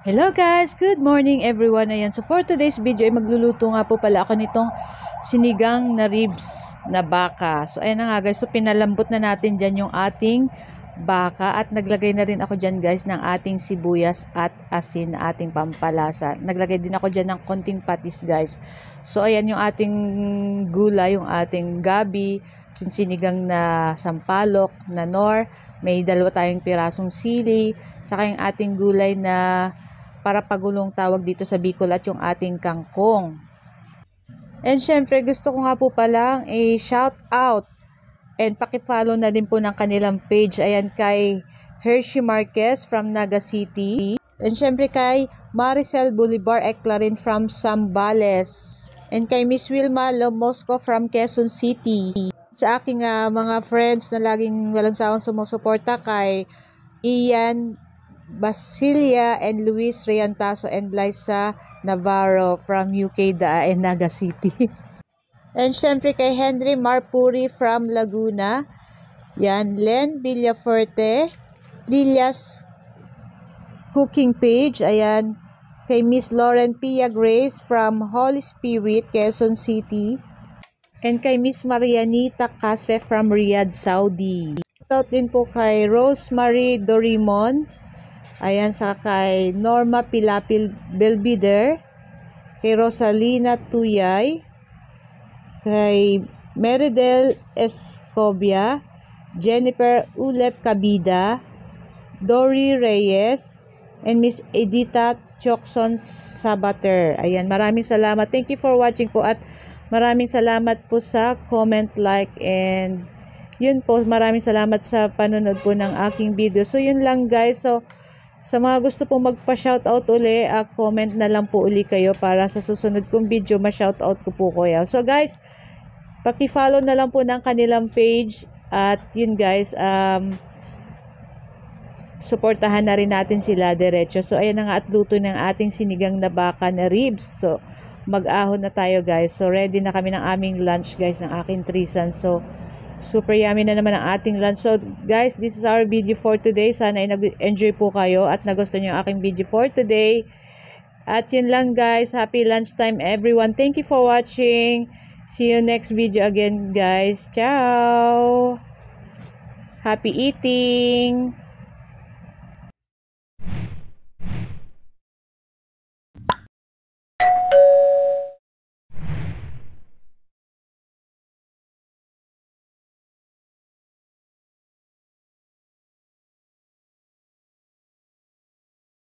Hello guys! Good morning everyone! Ayan, so for today's video ay magluluto nga po pala ako nitong sinigang na ribs na baka. So ayan na nga guys, so pinalambot na natin dyan yung ating baka at naglagay na rin ako dyan guys ng ating sibuyas at asin na ating pampalasa. Naglagay din ako dyan ng konting patis guys. So ayan yung ating gulay, yung ating gabi, yung sinigang na sampalok na nor, may dalawa tayong pirasong sili, saka yung ating gulay na para pagulong tawag dito sa Bicol at yung ating kangkong. And syempre gusto ko nga po palang shout out and pakifollow na din po ng kanilang page. Ayan kay Hershey Marquez from Naga City. And syempre kay Maricel Bolivar Eclarin from Zambales. And kay Miss Wilma Lomosco from Quezon City. Sa aking mga friends na laging walang sawang sumusuporta kay Ian Basilia and Luis Riantaso and Liza Navarro from UK and Naga City. And syempre kay Henry Marpuri from Laguna. Yan, Len Villafuerte, Lilias Cooking Page. Ayan, kay Miss Lauren Pia Grace from Holy Spirit, Quezon City. And kay Miss Marianita Casfe from Riyadh, Saudi. Shoutout din po kay Rosemary Dorimon. Ayan, sa kay Norma Pilapil Belbider, kay Rosalina Tuyay, kay Meridel Escobia, Jennifer Ulep Cabida, Dory Reyes, and Miss Edita Chokson Sabater. Ayan, maraming salamat. Thank you for watching po at maraming salamat po sa comment, like, and yun po, maraming salamat sa panonood po ng aking video. So, yun lang guys. So, sa mga gusto pong magpa-shoutout uli, comment na lang po uli kayo para sa susunod kong video, ma-shoutout ko po kayo. So guys, paki-follow na lang po ng kanilang page at yun guys, suportahan na rin natin sila diretso. So ayan na nga at luto ng ating sinigang na baka na ribs. So mag-ahon na tayo guys. So ready na kami ng aming lunch guys, ng aking trisan. So super yummy na naman ang ating lunch. So guys, this is our video for today. Sana ay nag-enjoy po kayo at nagustuhan niyo ang aking video for today. At yun lang guys, happy lunchtime everyone. Thank you for watching. See you next video again guys. Ciao! Happy eating!